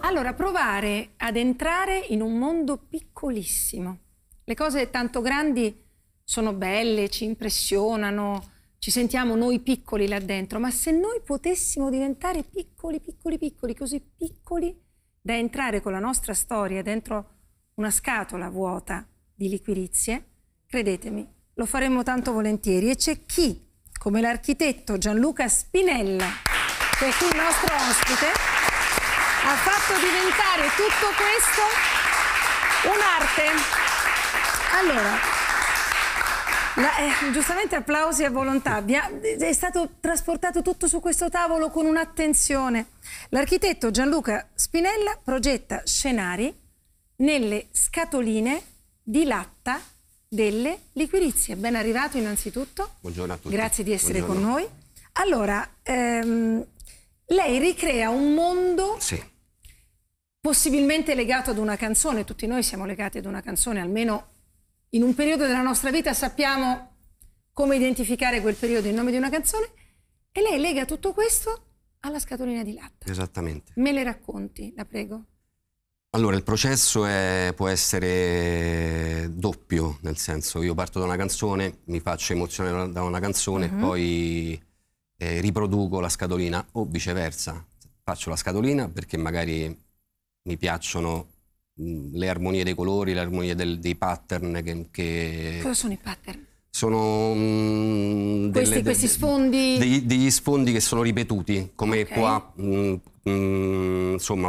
Allora, provare ad entrare in un mondo piccolissimo. Le cose tanto grandi sono belle, ci impressionano, ci sentiamo noi piccoli là dentro, ma se noi potessimo diventare piccoli, piccoli, piccoli, così piccoli da entrare con la nostra storia dentro una scatola vuota di liquirizie, credetemi, lo faremmo tanto volentieri. E c'è chi, come l'architetto Gianluca Spinella, che è qui il nostro ospite, ha fatto diventare tutto questo un'arte. Allora, giustamente applausi a volontà. È stato trasportato tutto su questo tavolo con un'attenzione. L'architetto Gianluca Spinella progetta scenari nelle scatoline di latta delle liquirizie. Ben arrivato innanzitutto. Buongiorno a tutti. Grazie di essere con noi. Allora, lei ricrea un mondo possibilmente legato ad una canzone. Tutti noi siamo legati ad una canzone, almeno in un periodo della nostra vita sappiamo come identificare quel periodo in nome di una canzone, e lei lega tutto questo alla scatolina di latta. Esattamente. Me le racconti, la prego? Allora, il processo può essere doppio, nel senso, io parto da una canzone, mi faccio emozionare da una canzone, poi riproduco la scatolina, o viceversa. Faccio la scatolina perché magari mi piacciono le armonie dei colori, le armonie dei pattern che... Cosa sono i pattern? Sono questi sfondi? Degli sfondi che sono ripetuti, come qua, insomma,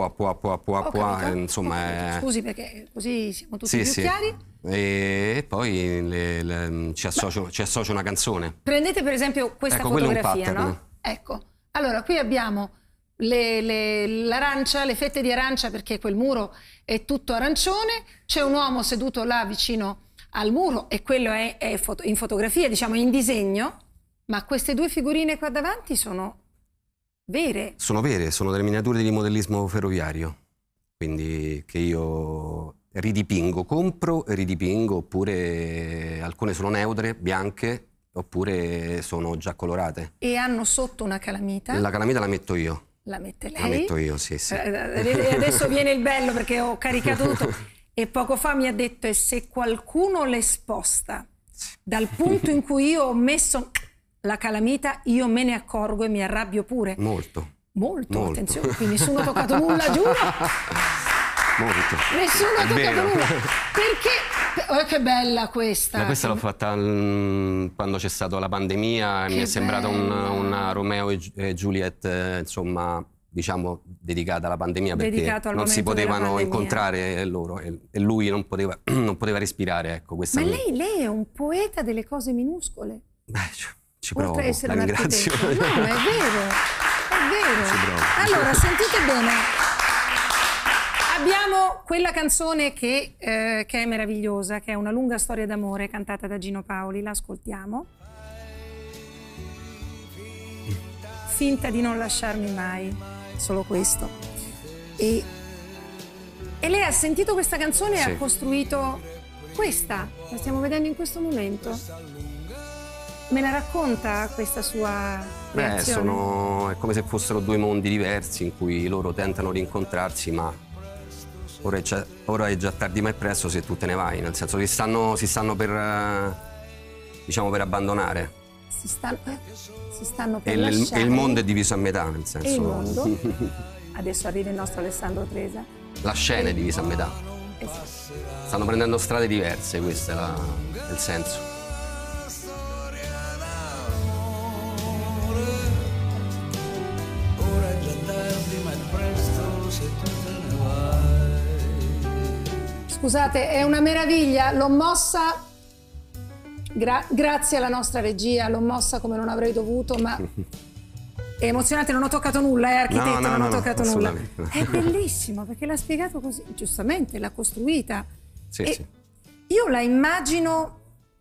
insomma... Scusi, perché così siamo tutti più chiari. E poi ci associo una canzone. Prendete per esempio questa fotografia, no? Ecco, allora qui abbiamo l'arancia, le fette di arancia, perché quel muro è tutto arancione, c'è un uomo seduto là vicino al muro e quello è in fotografia, diciamo in disegno, ma queste due figurine qua davanti sono vere. Sono vere, sono delle miniature di modellismo ferroviario, quindi che io ridipingo, compro e ridipingo, oppure alcune sono neutre, bianche, oppure sono già colorate. E hanno sotto una calamita? La calamita la metto io. La mette lei? La metto io, sì. Adesso viene il bello, perché ho caricato tutto. E poco fa mi ha detto: e se qualcuno le sposta dal punto in cui io ho messo la calamita, io me ne accorgo e mi arrabbio pure. Molto. Molto. Attenzione, qui nessuno ha toccato nulla, giuro. Molto. Nessuno ha toccato nulla. Perché? Oh, che bella questa. Ma questa l'ho fatta quando c'è stata la pandemia, mi è sembrata una Romeo e Juliet, insomma, diciamo, dedicata alla pandemia, perché non si potevano incontrare loro e lui non poteva respirare, ecco. Questa Ma lei è un poeta delle cose minuscole. Ci provo, la ringrazio. No, è vero, è vero. Allora, sentite bene. Abbiamo quella canzone che è meravigliosa, che è Una lunga storia d'amore, cantata da Gino Paoli. La ascoltiamo. Finta di non lasciarmi mai, solo questo. E lei ha sentito questa canzone e ha costruito questa, la stiamo vedendo in questo momento. Me la racconta questa sua reazione? È come se fossero due mondi diversi in cui loro tentano di incontrarsi, ma ora è già tardi ma è presto se tu te ne vai, nel senso che si stanno per, diciamo, per abbandonare. Si stanno per lasciare. E il mondo è diviso a metà, nel senso. E il mondo? Adesso arriva il nostro Alessandro Tresa. La scena è divisa a metà. Esatto. Stanno prendendo strade diverse, questo è il senso. Scusate, è una meraviglia, l'ho mossa, grazie alla nostra regia, l'ho mossa come non avrei dovuto, ma è emozionante, non ho toccato nulla, architetto, non ho toccato nulla. È bellissimo, perché l'ha spiegato così, giustamente, l'ha costruita. Sì. Io la immagino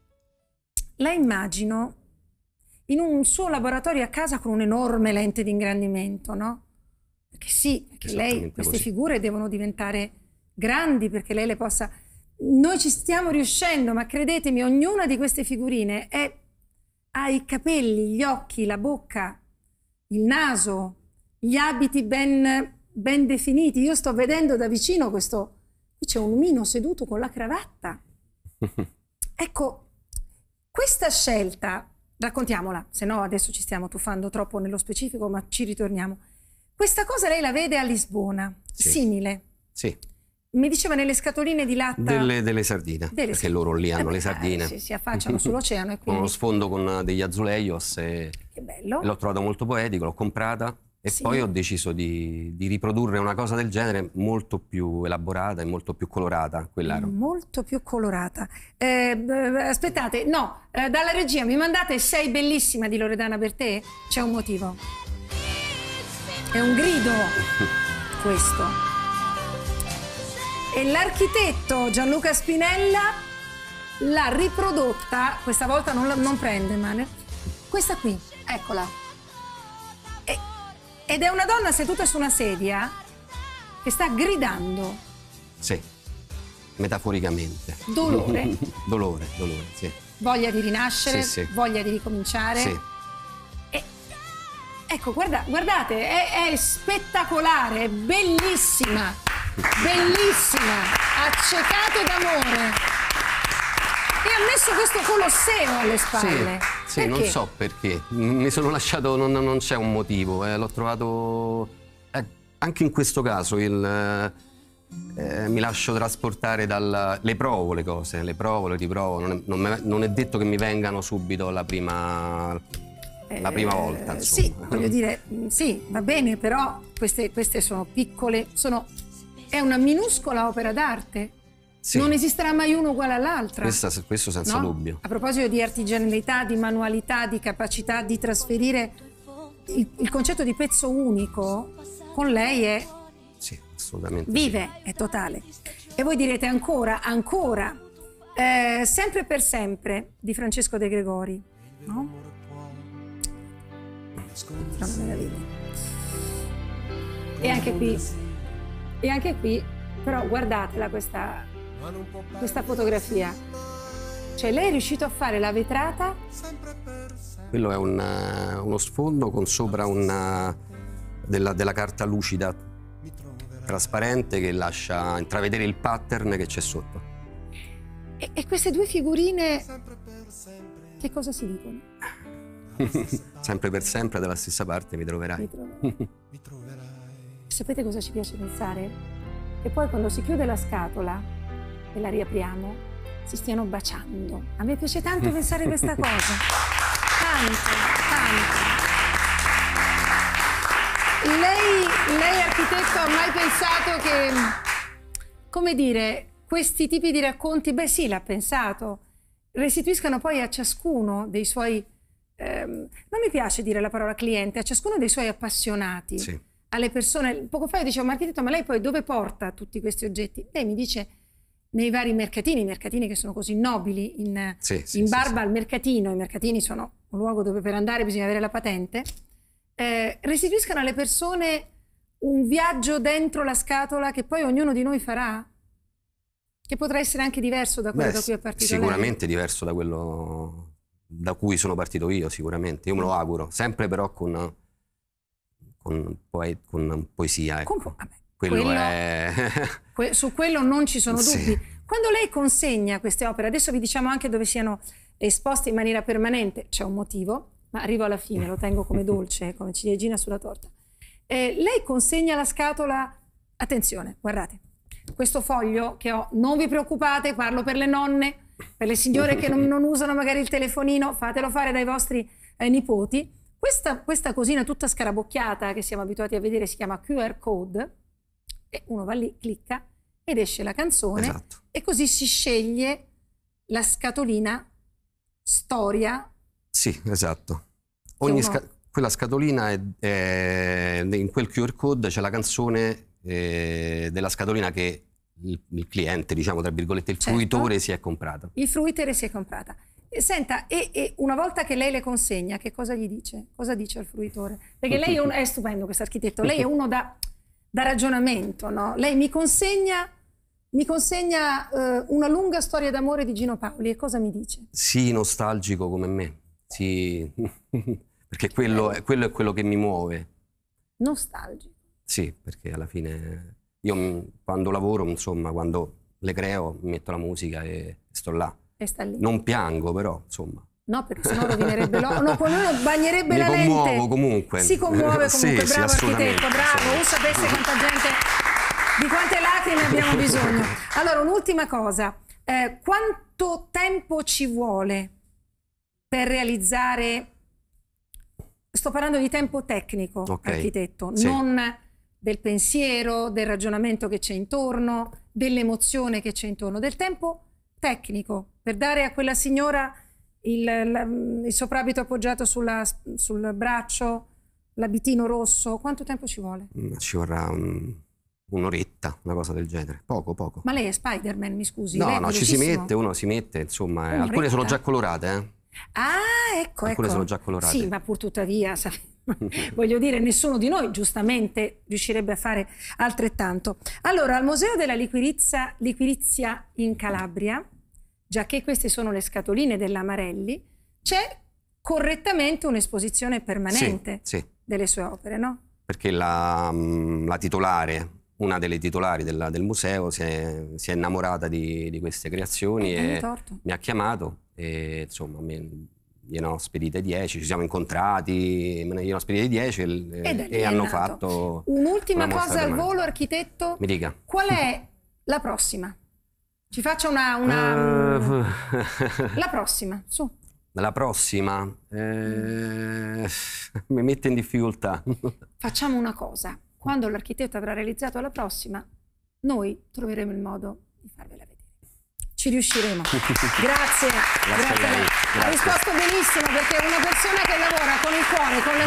in un suo laboratorio a casa con un'enorme lente di ingrandimento, no? Perché lei, queste figure devono diventare grandi perché lei le possa... Noi ci stiamo riuscendo, ma credetemi, ognuna di queste figurine ha i capelli, gli occhi, la bocca, il naso, gli abiti ben ben definiti. Io sto vedendo da vicino questo, qui c'è un omino seduto con la cravatta. Ecco, questa scelta, raccontiamola, se no adesso ci stiamo tuffando troppo nello specifico, ma ci ritorniamo. Questa cosa lei la vede a Lisbona, Sì. Simile. Sì. Mi diceva nelle scatoline di latta... Delle sardine, perché loro lì hanno le sardine. Si affacciano sull'oceano e Con quindi... uno sfondo con degli azuleios Che bello. l'ho trovato molto poetico, l'ho comprata e Sì. poi ho deciso di riprodurre una cosa del genere molto più elaborata e molto più colorata. Quella era. Molto più colorata. Aspettate, no, dalla regia mi mandate Sei bellissima di Loredana Bertè? C'è un motivo. È un grido questo. E l'architetto Gianluca Spinella l'ha riprodotta, questa volta non prende male, questa qui, eccola. Ed è una donna seduta su una sedia che sta gridando. Sì, metaforicamente. Dolore. dolore, sì. Voglia di rinascere, Sì, sì. voglia di ricominciare. Sì. E, ecco, guardate, è spettacolare, è bellissima, bellissima, accecate d'amore. E ha messo questo Colosseo alle spalle. Sì, perché? non so perché. Mi sono lasciato, non c'è un motivo. L'ho trovato... anche in questo caso mi lascio trasportare le provo le cose, le provo, le riprovo. Non è detto che mi vengano subito la prima volta, insomma. Sì, voglio dire, sì, va bene, però queste sono piccole, è una minuscola opera d'arte. Sì. Non esisterà mai uno uguale all'altra. Questo senza dubbio. A proposito di artigianalità, di manualità, di capacità di trasferire il concetto di pezzo unico, con lei è... Sì, assolutamente. Vive, sì. è totale. E voi direte ancora, Sempre per sempre di Francesco De Gregori, no? Una meraviglia. E anche qui, però guardatela questa fotografia. Cioè lei è riuscito a fare la vetrata. Quello è uno sfondo con sopra della carta lucida trasparente che lascia intravedere il pattern che c'è sotto. E queste due figurine che cosa si dicono? Sempre per sempre dalla stessa parte mi troverai. Sapete cosa ci piace pensare? Che poi quando si chiude la scatola e la riapriamo, si stiano baciando. A me piace tanto pensare questa cosa. Tanto. Lei architetto, ha mai pensato che, come dire, questi tipi di racconti, beh sì, l'ha pensato, restituiscano poi a ciascuno dei suoi, non mi piace dire la parola cliente, a ciascuno dei suoi appassionati. Sì. Alle persone, poco fa io dicevo, ma architetto, ma lei poi dove porta tutti questi oggetti? Lei mi dice nei vari mercatini, i mercatini che sono così nobili, in Barba al mercatino, i mercatini sono un luogo dove per andare bisogna avere la patente, restituiscano alle persone un viaggio dentro la scatola che poi ognuno di noi farà, che potrà essere anche diverso da quello da cui è partito sicuramente diverso da quello da cui sono partito io, sicuramente, io me lo auguro, sempre però con poesia, ecco. Su quello non ci sono dubbi. Sì. Quando lei consegna queste opere, adesso vi diciamo anche dove siano esposte in maniera permanente, c'è un motivo, ma arrivo alla fine, lo tengo come dolce, come ciliegina sulla torta. Lei consegna la scatola, attenzione, guardate, questo foglio che ho, non vi preoccupate, parlo per le nonne, per le signore che non usano magari il telefonino, fatelo fare dai vostri nipoti. Questa cosina tutta scarabocchiata che siamo abituati a vedere si chiama QR code e uno va lì, clicca ed esce la canzone. Esatto. E così si sceglie la scatolina storia. Sì, esatto. Quella scatolina in quel QR code c'è la canzone della scatolina che il cliente, diciamo tra virgolette, il fruitore si è comprato. Il fruitore si è comprata. Senta, e una volta che lei le consegna, che cosa gli dice? Cosa dice al fruitore? Perché lei è stupendo questo architetto, lei è uno da ragionamento, no? Lei mi consegna una lunga storia d'amore di Gino Paoli e cosa mi dice? Sì, nostalgico come me, sì, perché quello è quello che mi muove. Nostalgico. Sì, perché alla fine io quando lavoro, insomma, quando le creo, metto la musica e sto là. E sta lì. Non piango, però, insomma. No, perché sennò rovinerebbe no, poi lui bagnerebbe la lente. Mi commuovo comunque. Si commuove comunque, sì, bravo sì, architetto, bravo. Non sapesse quanta gente, di quante lacrime abbiamo bisogno. Allora, un'ultima cosa. Quanto tempo ci vuole per realizzare, sto parlando di tempo tecnico, architetto, sì. non del pensiero, del ragionamento che c'è intorno, dell'emozione che c'è intorno, del tempo tecnico, per dare a quella signora il soprabito appoggiato sul braccio, l'abitino rosso, quanto tempo ci vuole? Ci vorrà un'oretta, una cosa del genere, poco. Ma lei è Spider-Man, mi scusi? No, ci si mette, uno si mette, insomma, alcune sono già colorate, Ah, ecco. Alcune sono già colorate. Sì, ma pur tuttavia, voglio dire, nessuno di noi giustamente riuscirebbe a fare altrettanto. Allora, al Museo della Liquirizia in Calabria, già che queste sono le scatoline dell'Amarelli, c'è correttamente un'esposizione permanente delle sue opere, no? Perché la titolare, una delle titolari del museo, si è innamorata di queste creazioni e mi ha chiamato e insomma gliene ho spedite 10, ci siamo incontrati, gliene ho spedite 10 e hanno fatto un'ultima cosa al volo, architetto. Mi dica. Qual è la prossima? Ci faccia la prossima, su. La prossima mi mette in difficoltà. Facciamo una cosa, quando l'architetto avrà realizzato la prossima, noi troveremo il modo di farvela vedere. Ci riusciremo. Grazie a lei. Ha risposto benissimo, perché una persona che lavora con il cuore, con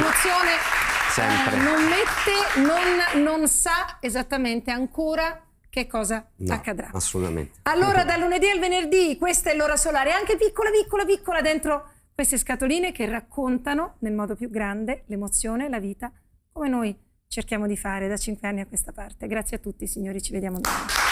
l'emozione, non sa esattamente ancora che cosa accadrà. Assolutamente. Allora, dal lunedì al venerdì, questa è l'ora solare, anche piccola, dentro queste scatoline che raccontano nel modo più grande l'emozione, la vita, come noi cerchiamo di fare da 5 anni a questa parte. Grazie a tutti, signori, ci vediamo domani.